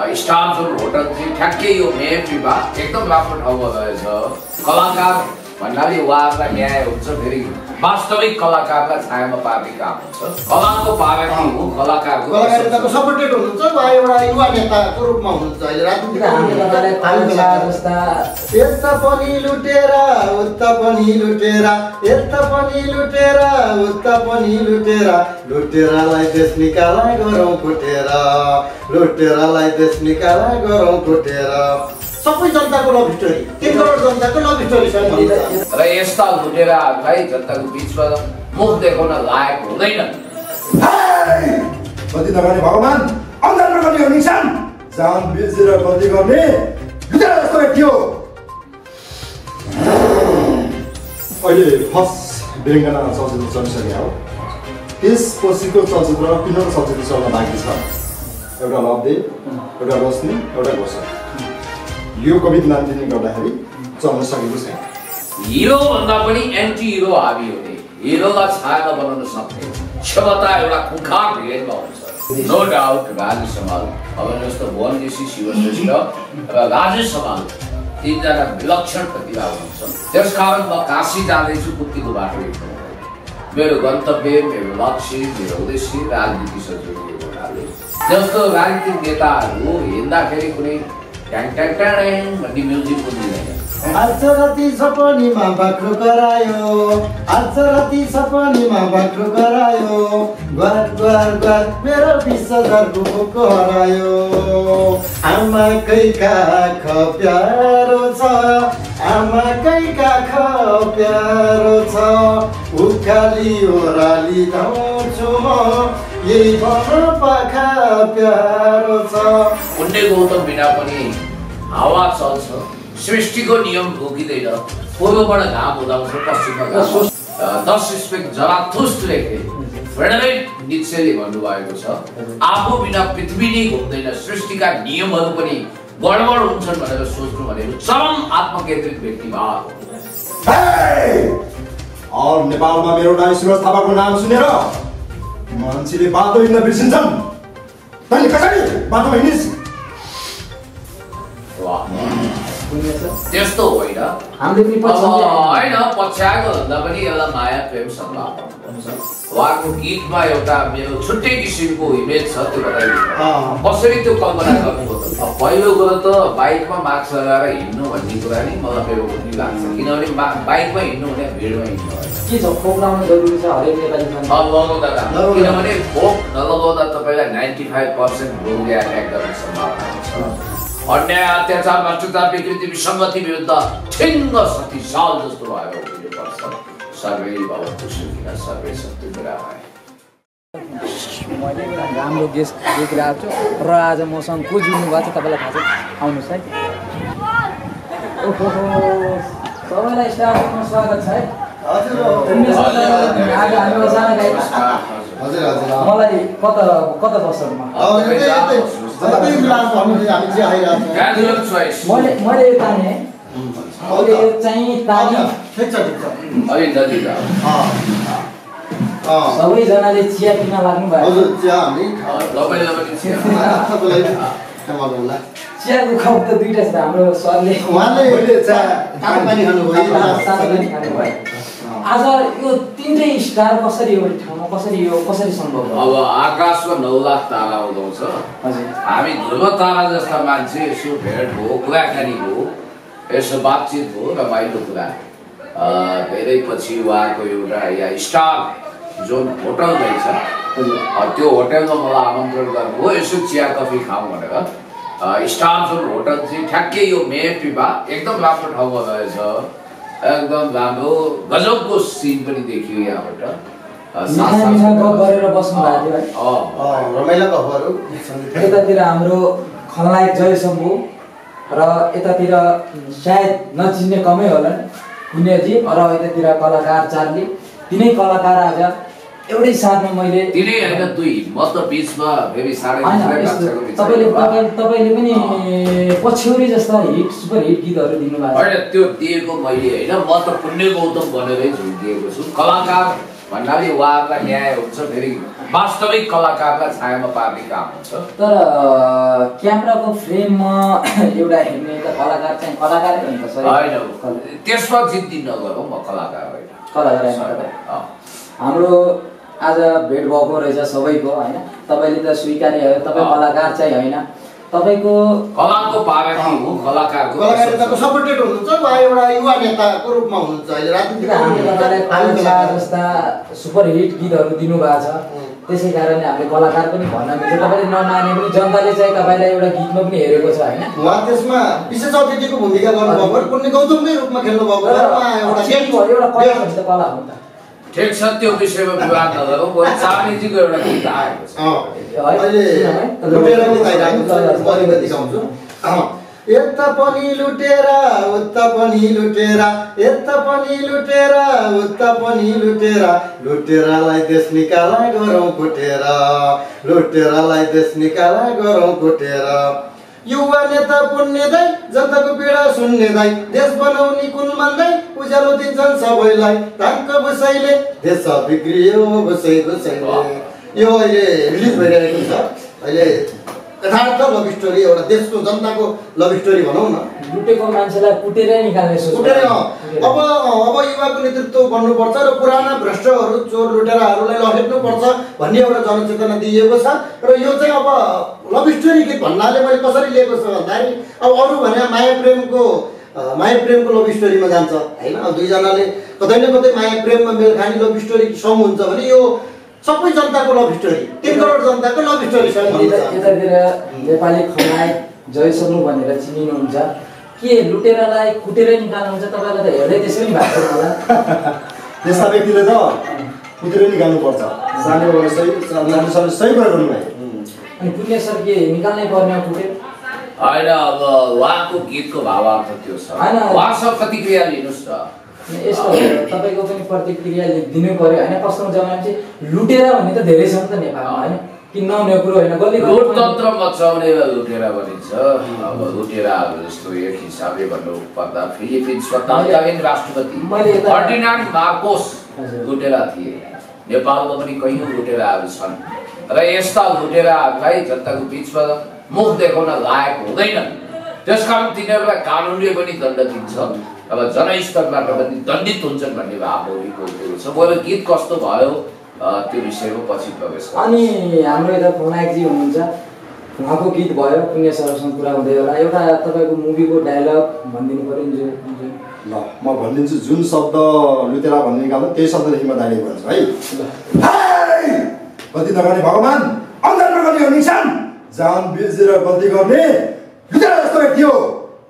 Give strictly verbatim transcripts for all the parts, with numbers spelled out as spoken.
Star John hotel चाहिँ ठ्याक्कै यो मेहफिलमा एकदम राम्रो ठाउँमा रहेछ। कलाकार भन्नाले उहाँहरूलाई न्याय हुन्छ, फेरि वास्तविक कलाकारलाई छायामा पार्ने काम हुन्छ। कलाको पारखी हो, कलाकारको कलाकारिताको सपोर्टेड हुनुहुन्छ, उहाँ एउटा युवा नेताको रूपमा हुनुहुन्छ अहिले राजनीतिक। यता पनि लुटेर उता पनि लुटेर, यता पनि लुटेर उता पनि लुटेर, लुटेरलाई देश निकाला गरौँ फुटेर, लुटेरलाई देश निकाला गरौँ फुटेर। सबै जनताको लभ स्टोरी, तीन करोड जनताको लभ स्टोरी छ। र यस्ता लुटेराहरूलाई जनताको बिचमा मुख देखाउन लायक हुँदैन। गल्ती नगर्ने भगवान, अन्धार नगर्ने हो निशान, जान बिर्सेर गल्ती गर्ने लुटेरा जस्तो व्यक्ति हो। अहिले फर्स्ट बेङ्गना चलचित्र चलिसक्यो हो, त्यसपछिको चलचित्र तिनवटा चलचित्र चल्न बाँकी छ। एउटा लभदेव, एउटा रोशनी, एउटा घोषणा। यो कोभिड नाइन्टिनले गर्दाखेरि चल्न सकेको छैन। हिरो भन्दा पनि एन्टी हिरो हाबी हुने, हिरोलाई छायामा बनाउन सक्ने क्षमता एउटा खुखार भिडमा हुन्छ। नो डाउट राजेश समाल, अब जस्तो भुवन केसी, शिवश्रेष्ठ र राजेश समाल तीनजना विलक्षण प्रतिभा हुनुहुन्छ। त्यसकारण म काशी जाँदैछु कुत्तीको बाटो हिँड्नु। मेरो गन्तव्य, मेरो लक्ष्य, मेरो उद्देश्य राजनीतिसँग जोडिएको हुनाले जस्तो राजनीतिक नेताहरू हिँड्दाखेरि कुनै ट्याङ ट्याङ ट्याङ भन्ने म्युजिक बुझ्दैन। आज राति सपनीमा बाख्रो करायो, आज राति सपनीमा बाख्रो करायो, ग्वार ग्वार ग्वार मेरो बिस हजारको बोको हरायो। आमाकै काख प्यारो छ, आमाकै काख प्यारो छ, उकाली ओराली धाउँछु म, यही भन पाखा प्यारो छ। पुण्य गौतम बिना पनि हावा चल्छ, सृष्टिको नियम रोकिँदैन। पूर्वबाट घाम उदाउँछ, पश्चिममा दस स्पेक जराथुस्ट्रले फ्रेडरिक नित्सेले भन्नुभएको छ, आफू बिना पृथ्वी नै घुम्दैन, सृष्टिका नियमहरू पनि गडबड हुन्छन् भनेर सोच्नु भनेको चरम आत्मकेन्द्रित व्यक्तिवाद हो। और नेपालमा मेरो दाइ सुरज थापाको नाम सुनेर मान्छेले बाटो हिँड्न बिर्सिन्छन्। तैँले कसरी बाटोमा हिँडिस्? त्यस्तो होइन, होइन पछ्याएको भन्दा पनि एउटा माया प्रेम सङ्घात हुन्छ। उहाँको गीतमा एउटा मेरो छुट्टै किसिमको इमेज छ, त्यो बताइदिनु कसरी त्यो कल्पना गर्नुभयो। पहिलो कुरो त बाइकमा मास्क लगाएर हिँड्नु भन्ने कुरा नि मलाई मेरो पनि लाग्छ, किनभने बाइकमा हिँड्नु भने भिडमा हिँड्नु के छ, खोप लगाउनु जरुरी छ हरेक नेपाली लगाउँदा राम्रो, किनभने खोप नलगाउँदा तपाईँलाई नाइन्टी फाइभ पर्सेन्ट रोगले एट्याक गर्ने सम्भावना हुन्छ। अन्याय, अत्याचार, भ्रष्टाचार, विकृति, विसङ्गति विरुद्ध ठिङ्ग शक्तिशाल जस्तो भएर उभिनुपर्छ। सर्वे भवन्तु सुखिनः, सर्वे सन्तु निरामयाः। मैले एउटा राम्रो गेस्ट देखिरहेको छु र आज मसँग को जुड्नु भएको छ तपाईँलाई थाहा छ? आउनुहोस् है। ओहो, सबैलाई स्टाफमा स्वागत छ है। मलाई कता कता बस्छ मैले मैले यो ताने अहिले यो चाहिँ ताने सबैजनाले चिया पिन लाग्नु भयो। चियाको कप त दुईटा छ हाम्रो सरले, आज यो तीनटै स्टार कसरी हो ठाउँमा, कसरी यो कसरी सम्भव हो? अब आकाशमा नौ लाख तारा उदाउँछ, हामी ध्रुव तारा जस्ता मान्छे यसो भेट हो, कुराकानी हो, यसो बातचित हो, रमाइलो कुरा। धेरै पछि उहाँको एउटा यहाँ स्टार जोन होटल रहेछ, त्यो होटलमा मलाई आमन्त्रण गर्नुभयो, यसो चिया कफी खाऊँ भनेर। स्टार जोन होटल चाहिँ ठ्याक्कै यो मेहफिलमा एकदम राम्रो ठाउँमा रहेछ, एकदम राम्रो गजबको सिन पनि देखियो यहाँबाट। यतातिर हाम्रो खलनायक जय शम्भु र यतातिर सायद नचिन्ने कमै होला पुण्यजी र यतातिर कलाकार चार्ली, तिनै कलाकार आज एउटै साथमा मैले तिनै हैन दुई म त बीचमा फेरि साढे तपाईले तपाईले पनि पछ्यौरी जस्ता हिट सुपर हिट गीतहरू दिनु भएको हैन त्यो दिएको मैले हैन, म त पुण्य गौतम भनेरै झुकिएको छु। कलाकार भन्नाले उहाँहरूलाई न्याय हुन्छ, फेरि वास्तविक कलाकारलाई छायामा पार्ने काम हुन्छ। तर क्यामेराको फ्रेममा एउटा हेर्ने त कलाकार चाहिँ कलाकारै हो नि त। होइन, त्यसमा जिद्दी नगरौँ, म कलाकार होइन। कलाकार होइन। हाम्रो आज भेट भएको रहेछ सबैको होइन। तपाईँले त स्वीकार्य हो, तपाईँ कलाकार चाहिँ होइन, तपाईँको कलाको पारखी हो, कलाकारको कलाकारिताको सपोर्टेड हुनुहुन्छ, वा एउटा युवा नेताको रूपमा हुनुहुन्छ। अहिले राजनीतिक हामीले तपाईँलाई पाल्सा जस्ता सुपरहिट गीतहरू दिनुभएको छ, त्यसै कारणले हामीले कलाकार पनि भन्न मिल्छ। तपाईँले नमाने पनि जनताले चाहिँ तपाईँलाई एउटा गीतमा पनि हेरेको छ होइन। उहाँ त्यसमा विशेष अतिथिको भूमिका गर्नुभएको, पुण्य गौतमकै रूपमा खेल्नुभएको, एउटा कला भन्छ त कला हो त। ठिक छ, त्यो विषयमा विवाद नगरौँ। चार्लीजीको एउटा गीत आएको छ, यता पनि लुटेरा उता पनि लुटेरा, यता पनि लुटेरा उता पनि लुटेरा, लुटेरालाई देश निकाला गरौँ कुटेर, लुटेरालाई देश निकाला गरौँ कुटेर। युवा नेता पुण्य दाइ, जनताको पीडा सुन्ने दाइ, देश बनाउने कुन मान्दै उज्यालो दिन्छन् सबैलाई, तानको बुसैले देश बिग्रियो बुसै बुसैले। यो अहिले रिलिज भइरहेको छ। अहिले यथार्थ लभ स्टोरी, एउटा देशको जनताको लभ स्टोरी भनौँ न। लुटेको मान्छेलाई कुटेरै निकाल्ने सोच। कुटेरै अब अब युवाको नेतृत्व गर्नुपर्छ र पुराना भ्रष्टहरू चोर लुटेराहरूलाई लखेट्नुपर्छ भन्ने एउटा जनचेतना दिइएको छ। र यो चाहिँ अब लभ स्टोरी गीत भन्नाले मैले कसरी लिएको छु भन्दाखेरि, अब अरू भने माया प्रेमको माया प्रेमको लभ स्टोरीमा जान्छ होइन। अब दुईजनाले कतै न कतै माया प्रेममा मेल खाने लभ स्टोरी सङ हुन्छ भने यो सबै जनताको लभ स्टोरी, तीन करोड जनताको लभ स्टोरी सङ हुन्छ। यतातिर नेपाली खलनायक जय सल्लु भनेर चिनिनुहुन्छ, के लुटेरालाई कुटेरै निकाल्नुहुन्छ? तपाईँलाई त हेर्दै त्यसै पनि भएको छ होला। त्यस्ता व्यक्तिले त कुटेरै निकाल्नुपर्छ। सानोबाट सही सानो सही गर्नु भयो। अनि पुण्य सर के निकाल्नै पर्ने हो कुटेर? होइन, अब उहाँको गीतको भावार्थ त्यो छ। उहाँसँग प्रतिक्रिया लिनुहोस् न। यस्तो तपाईँको पनि प्रतिक्रिया दिनु पर्यो होइन। कस्तो जमाना चाहिँ लुटेरा भन्ने त धेरै छ नि त नेपालमा होइन, कि नहुने कुरो होइन। लोकतन्त्र मचाउने लुटेरा भनिन्छ। अब लुटेराहरू जस्तो एक हिसाबले भन्नु पर्दा फिलिपिन्सका तत्कालीन राष्ट्रपति फर्डिनान्ड मार्कोस लुटेरा थिए। नेपालमा पनि कैयौँ लुटेराहरू छन् र यस्ता लुटेराहरूलाई जनताको बिचमा मुख देखाउन लायक हुँदैनन्। त्यसकारण तिनीहरूलाई कानुनले पनि दण्ड दिन्छ, अब जनस्तरबाट पनि दण्डित हुन्छन् भन्ने भावको कुरो छ। मैले गीत कस्तो भयो त्यो विषयमा पछि प्रवेश गर्छु। अनि हाम्रो यता खलनायकजी हुनुहुन्छ, उहाँको गीत भयो, पुण्य सरसँग कुरा हुँदै होला। एउटा तपाईँको मुभीको डायलग भनिदिनु पऱ्यो नि। जो ल म भनिदिन्छु, जुन शब्द लुटेरा भन्ने निकाल्नु त्यही शब्ददेखि म डाइरेक्ट भन्छु है। गल्ती नगर्ने भगवान्, अन्धर नगर्ने हो निशान, जान बिर्सेर गल्ती गर्ने लुटेरा जस्तो व्यक्ति हो।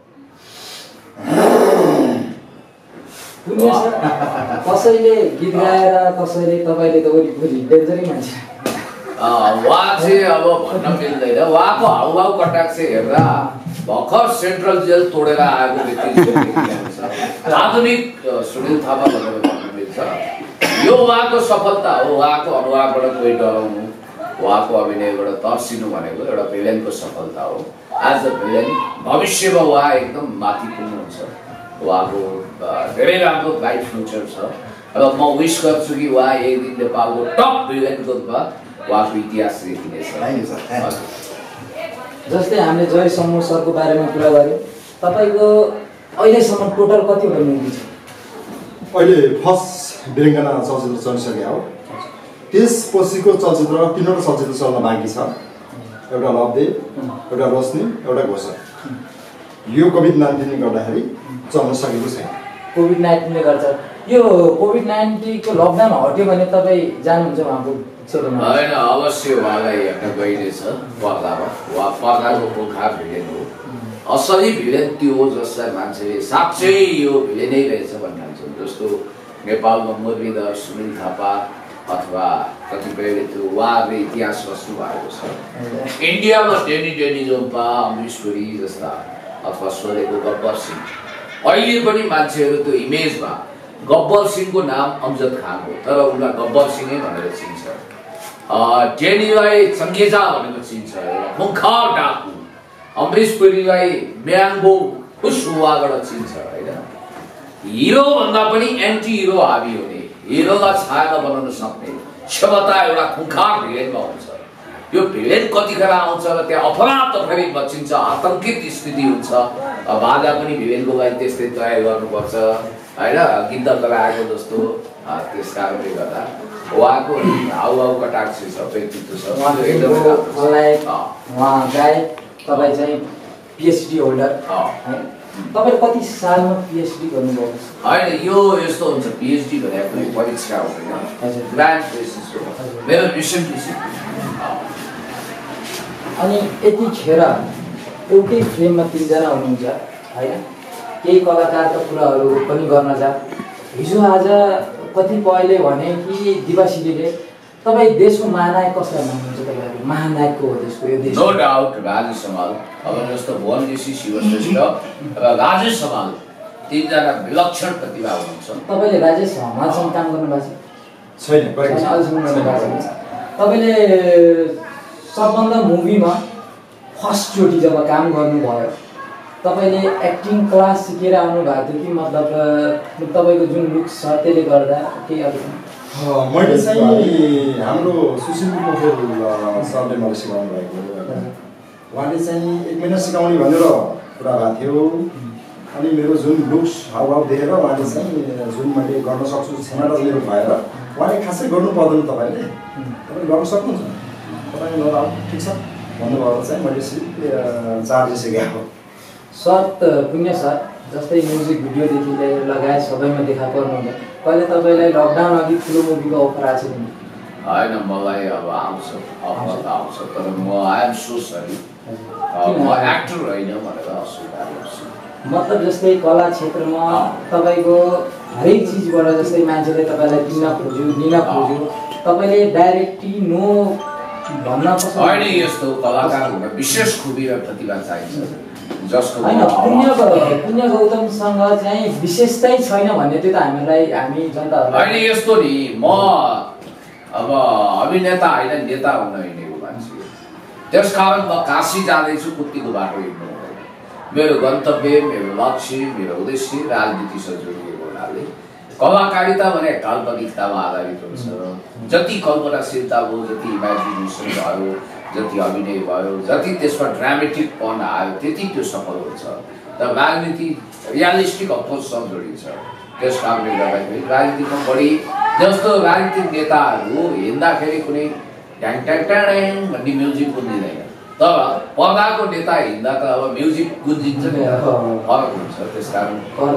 कसैले गीत गाएर कसैले तपाईँले त वरिपरि डेन्जरै मान्छे। उहाँ चाहिँ अब भन्न मिल्दैन। उहाँको हाउभाउ कटाक्ष हेर्दा भर्खर सेन्ट्रल जेल तोडेर आएको व्यक्ति आधुनिक सुनिल थापा भनेर भन्न मिल्छ। यो उहाँको सफलता हो। उहाँको अनुहारबाट कोही डराउनु, उहाँको अभिनयबाट तर्सिनु भनेको एउटा भिलेनको सफलता हो। आज भिलेन, भविष्यमा उहाँ एकदम माथि पुग्नुहुन्छ। उहाँको धेरै राम्रो ब्राइट फ्युचर छ। र म विश गर्छु कि उहाँ एक दिन नेपालको टप भिलेनको रूपमा उहाँको इतिहास लेखिनेछ। जस्तै हामीले जय समूह सरको बारेमा कुरा गऱ्यौँ, तपाईँको अहिलेसम्म टोटल कतिवटा मुभी छ? अहिले फर्स्ट वीराङ्गना चलचित्र चलिसक्यो हो। त्यसपछिको चलचित्र तिनवटा चलचित्र चल्न बाँकी छ। एउटा लभदेव, एउटा रोशनी, एउटा घोषणा। यो कोभिड नाइन्टिनले गर्दाखेरि चल्न सकेको छैन। कोभिड नाइन्टिनले गर्छ। यो कोभिड नाइन्टिनको लकडाउन हट्यो भने तपाईँ जानुहुन्छ उहाँको क्षेत्रमा? होइन, अवश्य उहाँलाई हेर्न गइनेछ पर्दामा। उहाँ पर्दाको पुर्खा भिलेन हो। असली भिलेन त्यो हो जसलाई मान्छेले साँच्चै यो भिलेनै रहेछ भन्नुहुन्छ। जस्तो नेपालमा मुरलीधर, सुनिल थापा अथवा कतिपयले त्यो उहाँहरूले इतिहास रच्नु भएको छ। इन्डियामा डेनी डेनी जोम्पा, अमरीश पुरी जस्ता अथवा सोलेको गब्बर सिंह, अहिले पनि मान्छेहरू त्यो इमेजमा गब्बर सिंहको नाम अमजद खान हो, तर उनलाई गब्बर सिंहै भनेर चिन्छ। डेनीलाई चङ्गेजा भनेर चिन्छ, एउटा खुङ्खार डाकु। अमरीश पुरीलाई म्याङ्गो खुस हुवाबाट चिन्छ होइन। हिरो भन्दा पनि एन्टी हिरो हाबी हुने, हिरोलाई छाया बनाउन सक्ने क्षमता एउटा खुङ्खार भिलेनमा हुन्छ। यो भिलेन कतिखेर आउँछ र त्यहाँ अपराध फेरि बचिन्छ, आतंकित स्थिति हुन्छ। बाजा पनि भिलेनको लागि त्यस्तै तयार गर्नुपर्छ होइन, गिद्ध लगाएको जस्तो। त्यस कारणले गर्दा उहाँको हाउभाउ कटाक्ष छ, व्यक्तित्व छ, एकदमै उहाँ गायक। तपाईँ चाहिँ पिएचडी होल्डर होइन, तपाईले कति सालमा पिएचडी गर्नुभयो? होइन, यो यस्तो हुन्छ, पिएचडी भनेको कुनै परीक्षा हुँदैन, ग्रान्ड बेसिस हो। मेरो रिसेन्टली अनि यतिखेर एउटै फ्रेममा तिनजना हुनुहुन्छ होइन, केही कलाकारका कुराहरू पनि गर्न जा। हिजो आज कतिपयले भने कि दिवासिलीले तपाईँ देशको महानायक कसलाई मान्नुहुन्छ? तपाईँहरू महानायकको हो देशको यो देश? No doubt Rajesh Hamal. अब जस्तो भुवन जोशी, शिवश्रेष्ठ र राजेश हमाल तिनजना विलक्षण प्रतिभा हुनुहुन्छ। तपाईँले राजेश हमालसँग काम गर्नुभएको छैन? तपाईँले सबभन्दा मुभीमा फर्स्टचोटि जब काम गर्नुभयो तपाईँले एक्टिङ क्लास सिकेर आउनु भएको थियो कि मतलब तपाईँको जुन लुक्स छ त्यसले गर्दा केही अलिक? मैले चाहिँ हाम्रो सुशील पोखरेल सरले मलाई सिकाउनु भएको हो। उहाँले चाहिँ एक महिना सिकाउने भनेर कुरा भएको थियो। अनि मेरो जुन लुक्स हावभाव देखेर उहाँले चाहिँ जुन मैले गर्न सक्छु क्षमता मेरो भएर उहाँले खासै गर्नु पर्दैन, तपाईँले तपाईँले गर्न सक्नुहुन्छ, तपाईँ नराउ ठिक छ भन्नुभएर चाहिँ मैले चार्ज सिकाएको। सर पुण्य सर, जस्तै म्युजिक भिडियोदेखि लिएर लगायत सबैमा देखा पर्नुहुन्छ। कहिले तपाईँलाई लकडाउन अघि ठुलो मुभीको अफर आएको छ नि? होइन, मलाई अब आउँछ, अफर आउँछ, तर म आई एम सो सरी, म एक्टर होइन भनेर अस्वीकार गर्छु। मतलब जस्तै कला क्षेत्रमा तपाईँको हरेक चिजबाट जस्तै मान्छेले तपाईँलाई किन्न खोज्यो, लिन खोज्यो, तपाईँले डाइरेक्टली नो भन्न पसन्द? होइन, यस्तो कलाकार हुन विशेष खुबी र प्रतिभा चाहिन्छ जसको होइन। पुण्य पुण्य गौतमसँग चाहिँ विशेषतै छैन भन्ने त्यो त हामीलाई हामी जनताहरूलाई होइन। यस्तो नि, म अब अभिनेता होइन, नेता हुन हिँडेको मान्छे, त्यसकारण म काशी जाँदैछु, कुत्तीको बाटो हिँड्नु हुँदैन। मेरो गन्तव्य, मेरो लक्ष्य, मेरो उद्देश्य राजनीतिसँग जोडिएको हुनाले कलाकारिता भने काल्पनिकतामा आधारित हुन्छ। जति कल्पनाशीलता भयो, जति इमेजिनेसन भयो, जति अभिनय भयो, जति त्यसमा ड्रामेटिकपन आयो, त्यति त्यो सफल हुन्छ। र राजनीति रियलिस्टिक अप्रोचसँग जोडिन्छ। त्यस कारणले गर्दाखेरि राजनीतिमा बढी जस्तो राजनीतिक नेताहरू हिँड्दाखेरि कुनै ट्याङ ट्याङ ट्याङ भन्ने म्युजिक गुन्जिँदैन, तर पर्दाको नेता हिँड्दा त अब म्युजिक गुन्जिन्छ नि, फरक हुन्छ। त्यस कारण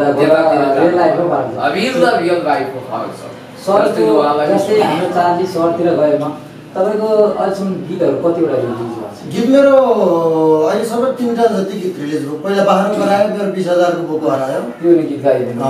रियल लाइफको फरक छ। जस्तै हाम्रो चार्ली सहरतिर गएमा तपाईँको अहिलेसम्म गीतहरू कतिवटा रिलिज भएको छ? गीत मेरो अहिलेसम्म तिनवटा जति गीत रिलिज भयो। पहिला बाह्र गरायो, मेरो बिस हजारको बोको हरायो, त्यो गीत गाइदिनु।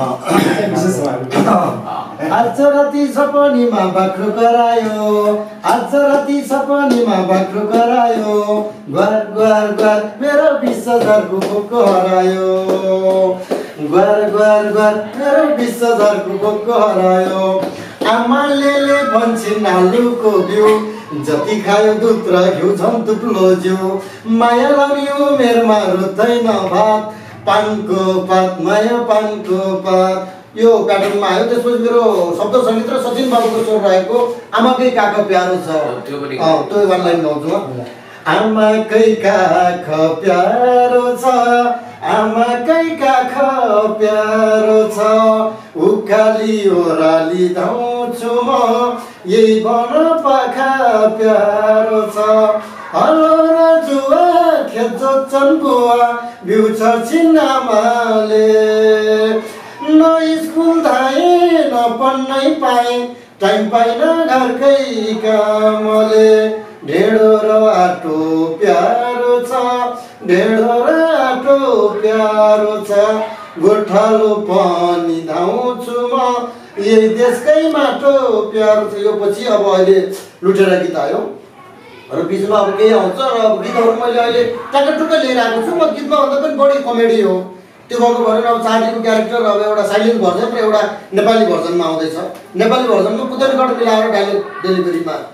आज राति सपनीमा बाख्रो करायो, आज राति सपनीमा बाख्रो करायो, ग्वार ग्वार ग्वार मेरो बिस हजारको बोको हरायो, ग्वार ग्वार ग्वार मेरो बिस हजारको बोको हरायो। आमाले भन्छन् आलुको बिउ, जति खायो दुध र घिउ झन् तुप्लो जिउ, माया लाउने उमेरमा रुच्दैन भात, पानको पात माया पानको पात। यो प्याटर्नमा आयो। त्यसपछि मेरो शब्द सङ्गीत र सचिन बाबुको स्वर रहेको आमाकै काख प्यारो छ, त्यो वान लाइन गाउँछु म। आमाकै काख प्यारो छ, आमाकै काख प्यारो छ, उकाली ओराली धाउँछु म, यही वन पाखा प्यारो छ। हलो र जुवा खेत जोत्छन् बुवा, बिउ छर्छिन् आमाले, न स्कुल धाएँ न पढ्नै पाएँ, टाइम पाइन घरकै कामले। ढेँडो र आटो प्यारो छ, ढेँडो र आटो प्यारो छ, गोठालो पनि धाउँछु म, यही देशकै माटो प्यारो छ। यो पछि अब अहिले लुटेर गीत आयो र बिचमा अब केही आउँछ र अब गीतहरू मैले अहिले टक्क लिएर आएको छु। म गीतमा भन्दा पनि बढी कमेडी हो। त्यो गाउँको भएर अब चार्लीको क्यारेक्टर अब एउटा साइलेन्ट भर्जन र एउटा नेपाली भर्जनमा आउँदैछ। नेपाली भर्जनमा कुदैन गड मिलाएर डायलग डेलिभरीमा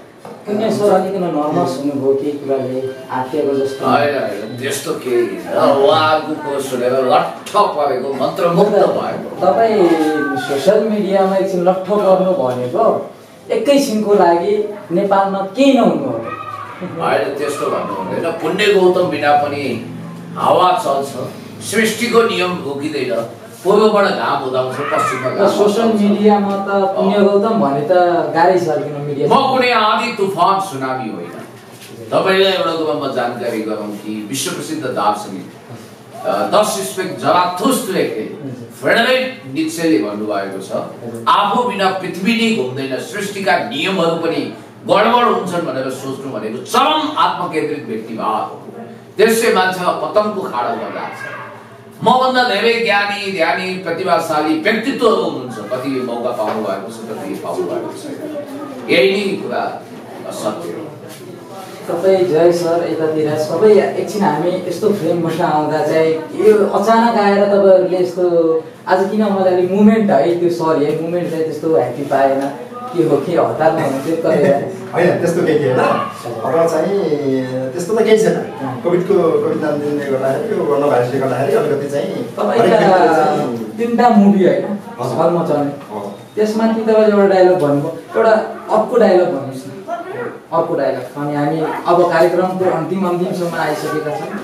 पुण्य सर अलिकति नर्भस हुनुभयो केही कुराले आत्तिएको जस्तो होइन होइन त्यस्तो केही उहाँको पोस्ट सुनेर लट्ठ परेको मन्त्रमुग्ध भएको तपाईँ सोसियल मिडियामा एकछिन लट्ठ गर्नु भनेको एकैछिनको लागि नेपालमा केही नहुनु हो होइन त्यस्तो भन्नु हुँदैन पुण्य गौतम बिना पनि हावा चल्छ सृष्टिको नियम रोकिँदैन पूर्वबाट घाम उदाउँछ पश्चिममा सोसियल मिडियामा त पुण्य गौतम भने त गाह्रै छ किन मिडिया म कुनै आँधी तुफान सुनामी होइन तपाईँलाई एउटा कुरो म जानकारी गराउँ कि विश्व प्रसिद्ध दार्शनिक दस रिस्पेक्ट जराथुस्ट लेखे फ्रेडरिक नित्सेले भन्नुभएको छ आफू बिना पृथ्वी नै घुम्दैन सृष्टिका नियमहरू पनि गडबड हुन्छन् भनेर सोच्नु भनेको चरम आत्मकेन्द्रित व्यक्तिवाद हो त्यसले मान्छेमा पतनको खाडल लगाएको मभन्दा धेरै ज्ञानी ध्यानी प्रतिभाशाली व्यक्तित्वहरू हुनुहुन्छ कति मौका पाउनु भएको छ कति पाउनु भएको छैन यही नै कुरा सत्य हो तपाईँ जय सर यतातिर सबै एकछिन हामी यस्तो फ्रेम बस्न आउँदा चाहिँ यो अचानक आएर तपाईँहरूले यस्तो आज किन मलाई अलिक मुभमेन्ट है त्यो सरी है मुभमेन्ट चाहिँ त्यस्तो ह्याप्पी पाएन के हो के हतारमा हुनुहुन्थ्यो होइन त्यस्तो केही थिएन अब चाहिँ त्यस्तो त केही छैन कोभिडको कोभिड नाइन्टिनले गर्दाखेरि यो कोरोना भाइरसले गर्दाखेरि अलिकति चाहिँ तपाईँ तिनवटा मुभी होइन हलमा चल्ने त्यसमाथि तपाईँले एउटा डायलग भन्नुभयो एउटा अर्को डायलग भन्नुहोस् न अर्को डायलग अनि हामी अब कार्यक्रमको अन्तिम अन्तिमसम्म आइसकेका छौँ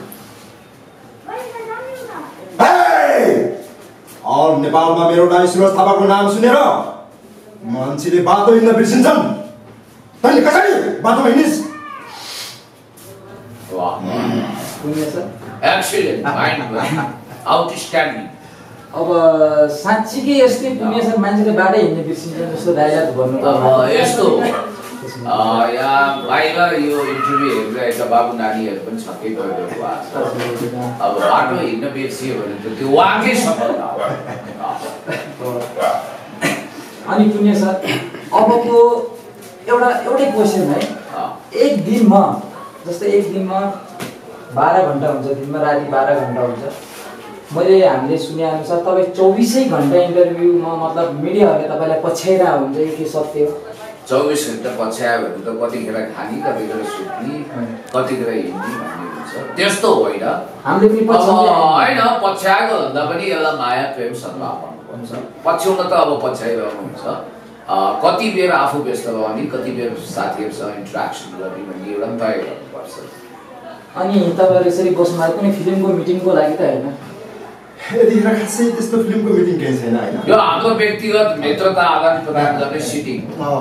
और नेपालमा मेरो नानी सुरज थापाको नाम सुनेर मान्छेले बाटो हिँड्न बिर्सिन्छन् तैँले कसरी बाटोमा हिँडिस् अब साँच्चीकै यस्तै पुण्य सर मान्छेले बाटो हिँड्ने बिर्सिन्छ जस्तो डायलग भन्नु यस्तो यहाँ बाहिर यो इन्टरभ्यू हेरिरहेका बाबु नानीहरू पनि छक्कै गइरहेको भएको छ अब बाटो हिँड्न बिर्सियो भने त त्यो उहाँकै सफलता हो अनि पुण्य सर अबको एउटा एउटै क्वेसन है एक दिनमा जस्तै एक दिनमा बाह्र घन्टा हुन्छ दिनमा राति बाह्र घन्टा हुन्छ मैले हामीले सुने अनुसार तपाईँ चौबिसै घन्टा इन्टरभ्यूमा मतलब मिडियाहरूले तपाईँलाई पछ्याइरहेको हुन्छ यो के सत्य हो चौबिस घन्टा पछ्यायो भने त कतिखेर खाने कतिखेर सुत्ने कतिखेर हिँड्ने भन्ने हुन्छ त्यस्तो होइन हामीले पनि होइन पछ्याएको भन्दा पनि यसलाई माया प्रेम सद्भाव भन्नुपर्छ पछ्याउन त अब पछ्याइरहनु हुन्छ कति बेर आफू व्यस्त रहने कति बेर साथीहरूसँग इन्ट्रेक्सन गर्ने भन्ने एउटा तय गर्नुपर्छ अनि तपाईँहरू यसरी बस्नु कुनै फिल्मको मिटिङको लागि त होइन यतिखेर खासै त्यस्तो फिल्मको मिटिङ केही छैन होइन यो हाम्रो व्यक्तिगत नेतृत्व आदान प्रदान गर्ने सिटिङ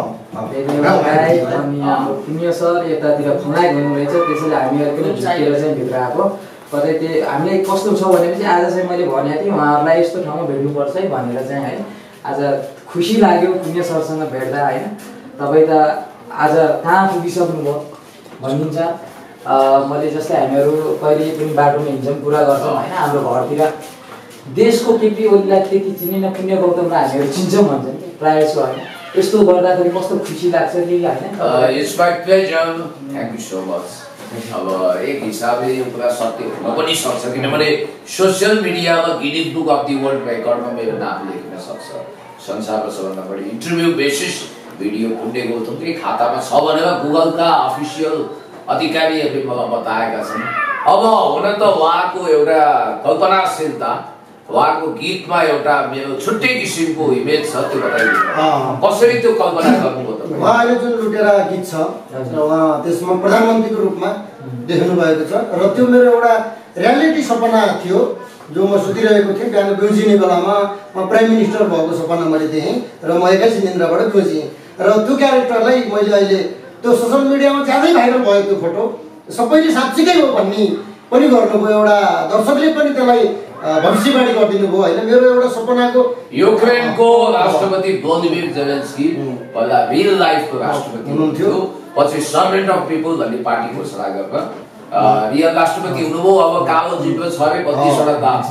अनि हाम्रो पुण्य सर यतातिर खलाइ हुनुहुँदैछ त्यसैले हामीहरू पनि झुकेर चाहिँ भित्र आएको कतै त्यो हामीले कस्तो छ भनेपछि आज चाहिँ मैले भनेको थिएँ उहाँहरूलाई यस्तो ठाउँमा भेट्नुपर्छ है भनेर चाहिँ है आज खुसी लाग्यो पुण्य सरसँग भेट्दा होइन तपाईँ त आज कहाँ पुगिसक्नुभयो भनिदिन्छ मैले जस्तै हामीहरू कहिले पनि बाटोमा हिँड्छौँ कुरा गर्छौँ होइन हाम्रो घरतिर देशको केपी ओलीलाई त्यति चिनेन पुण्य गौतमलाई हामीहरू चिन्छौँ भन्छौँ प्रायः जस्तो होइन यस्तो गर्दाखेरि कस्तो खुसी लाग्छ कि होइन it's my pleasure thank you so much अब एक हिसाबले यो कुरा सत्य हुन पनि सक्छ किनभने सोसियल मिडियामा Guinness book of the world रेकर्डमा मेरो नाम लेख्न सक्छ संसारको सबभन्दा बढी इन्टरभ्यू बेसिस भिडियो पुण्य गौतमकै खातामा छ भनेर गुगलका अफिसियल अधिकारीहरूले मलाई बताएका छन् अब हुन त उहाँको एउटा कल्पनाशीलता उहाँको गीतमा एउटा मेरो छुट्टै किसिमको इमेज छ त्यो बताइदिनु कसरी त्यो कल्पना गर्नुभयो त उहाँले जुन लुटेरा गीत छ उहाँ त्यसमा प्रधानमन्त्रीको रूपमा देख्नु भएको छ र त्यो मेरो एउटा रियालिटी सपना थियो जो म सुतिरहेको थिएँ बिहान बिउजिने बेलामा म प्राइम मिनिस्टर भएको सपना मैले देखेँ र म एक्काइस निन्द्राबाट बिउजिएँ र त्यो क्यारेक्टरलाई मैले अहिले त्यो सोसियल मिडियामा ज्यादै भाइरल भयो त्यो फोटो सबैले साँच्चीकै हो भन्ने पनि गर्नुभयो एउटा दर्शकले पनि त्यसलाई भविष्यवाणी गरिदिनु भयो होइन मेरो एउटा सपनाको युक्रेनको राष्ट्रपति भ्लोदिमिर जेलेन्स्की पहिला रियल लाइफको राष्ट्रपति हुनुहुन्थ्यो पछि सर्भेन्ट अफ पिपल भन्ने पार्टी घोषणा गरेर रियल राष्ट्रपति हुनुभयो अब कालो जिब्रो छ रे बत्तीसवटा दाग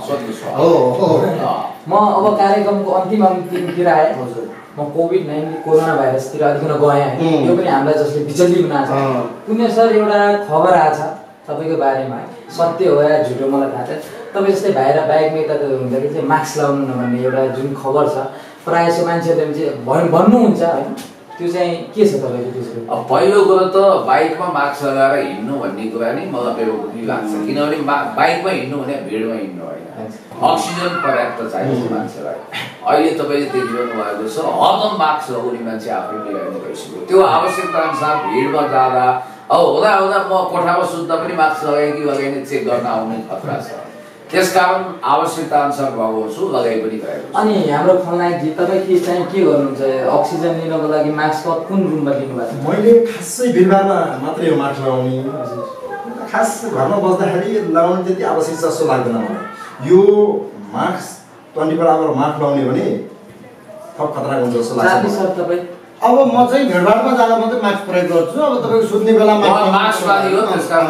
छ म अब कार्यक्रमको अन्तिम अन्तिमतिर आएँ म कोभिड नाइन्टिन कोरोना भाइरसतिर अलिकन गएँ यो पनि हामीलाई जसले विचलित बनाएको छ पुण्य सर एउटा खबर आएछ तपाईँको बारेमा सत्य हो या झुटो मलाई थाहा छ तपाईँ जस्तै बाहिर बाइकमा यता हुँदाखेरि चाहिँ मास्क लगाउनु नभन्ने एउटा जुन खबर छ प्रायः जस्तो मान्छेहरूले चाहिँ भन् भन्नुहुन्छ होइन त्यो चाहिँ के छ तपाईँको त्यसको? अब पहिलो कुरो त बाइकमा मास्क लगाएर हिँड्नु भन्ने कुरा नि मलाई बेवकुफी लाग्छ, किनभने बाइकमा हिँड्नु भने भिडमा हिँड्नु होइन, अक्सिजन पर्याप्त चाहिन्छ मान्छेलाई। अहिले तपाईँले देखिरहनु भएको छ हरदम मास्क लगाउने मान्छे आफै मिलाउने भइसक्यो। त्यो आवश्यकता अनुसार भिडमा जाँदा अब हुँदा हुँदा म कोठामा सुत्दा पनि मास्क लगाएँ कि लगाइने चेक गर्न आउने खतरा छ। त्यसकारण आवश्यकता अनुसार लगाउँछु, लगाइ पनि गएको छु। अनि हाम्रो खलनायकजी तपाईँ के चाहिँ के गर्नुहुन्छ? अक्सिजन लिनको लागि मास्क कुन रुममा लिनुभएको? मैले खासै भिडभाडमा मात्रै हो मास्क लगाउने, खास घरमा बस्दाखेरि लगाउनु त्यति आवश्यक जस्तो लाग्दैन मलाई। यो mask twenty four hour mask लगाउने भने थप खतरा हुन्छ जस्तो लाग्छ। सर तपाईँ? अब म चाहिँ भिडभाडमा जाँदा मात्रै मास्क प्रयोग गर्छु। अब तपाईँको सुत्ने बेला मास्क लगाइयो त्यसकारण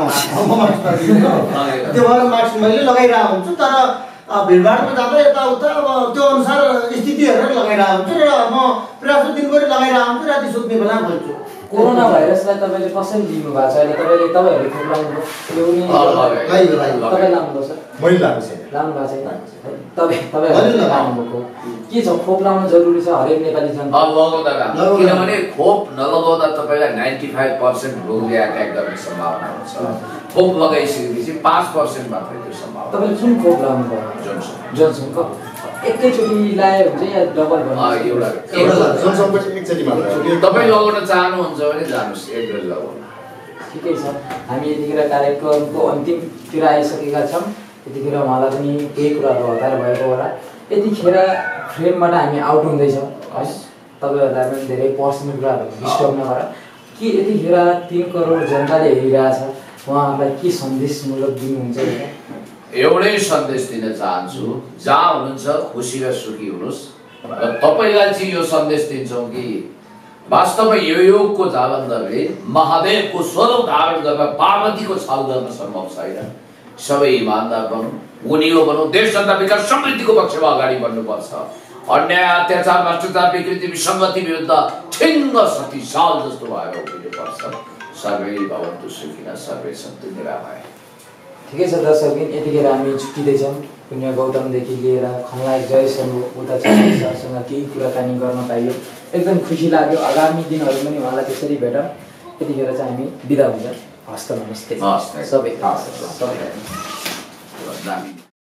त्यो भएर मास्क मैले लगाइरहेको हुन्छु, तर भिडभाडमा जाँदा यताउता अब त्यो अनुसार स्थिति हेरेर लगाइरहेको हुन्छु र म प्रायः दिनभरि लगाइरहेको हुन्छु, राति सुत्ने बेला खोल्छु। कोरोना भाइरसलाई तपाईँले कसरी लिनु भएको छ? अहिले तपाईँले तपाईँहरूले खोप लाउनुभयो, तपाईँ लाउनुभयो सर? मैले लगाएको छैन। लाउनु भएको छैन तपाईँ? तपाईँहरूले लाउनुभएको के छ? खोप लाउनु जरुरी छ हरेक नेपाली जनता? लगाउँदा राम्रो, किनभने खोप नलगाउँदा तपाईँलाई नाइन्टी फाइभ पर्सेन्ट रोगले एट्याक गर्ने सम्भावना हुन्छ। खोप लगाइसकेपछि पाँच पर्सेन्ट मात्रै त्यो सम्भावना। तपाईँले कुन खोप लाउनु भयो? जोन्सन। जोन्सनको एकैचोटि लगायो भने चाहिँ या डबल एउटा एउटा जोन्सनको चाहिँ एकचोटि मात्र। तपाईँ लगाउन चाहनुहुन्छ भने जानुहोस्, एक डोज लगाउनु। ठिकै छ। हामी यतिखेर कार्यक्रमको अन्तिमतिर आइसकेका छौँ। यतिखेर उहाँलाई पनि केही कुराहरू हतार भएको होला। यतिखेर फ्रेमबाट हामी आउट हुँदैछौँ है, तपाईँहरूलाई पनि धेरै पर्सनल कुराहरू डिस्टर्ब नगर। के यतिखेर तिन करोड जनताले हेरिरहेछ, उहाँहरूलाई के सन्देशमूलक दिनुहुन्छ? एउटै सन्देश दिन चाहन्छु, जहाँ हुनुहुन्छ खुसी र सुखी हुनुहोस्। र तपाईँलाई चाहिँ यो सन्देश दिन्छौँ कि वास्तवमा यो योगको जालन्धरले महादेवको स्वरूप धारण गर्न, पार्वतीको छल गर्न सम्भव छैन। सबै इमान्दार बनौँ, गुणीय बनौँ, देश जनता विकास समृद्धिको पक्षमा अगाडि बढ्नुपर्छ। अन्याय, अत्याचार, भ्रष्टाचार, विकृति, विसङ्गति विरुद्ध ठिङ्ग शक्तिशाल जस्तो भएर उभिनुपर्छ। सर्वै भवन्तु सुखिनः, सर्वै सन्तु निरामय। ठिकै छ दर्शकबिन, यतिखेर हामी छुट्टिँदैछौँ। पुण्य गौतमदेखि लिएर खलनायक जयसम्म उता सरसँग केही कुराकानी गर्न पाइयो, एकदम खुसी लाग्यो। आगामी दिनहरू पनि उहाँलाई त्यसरी भेटौँ। यतिखेर चाहिँ हामी बिदा हुन्छ। हस्त नमस्ते हस् सबै सबै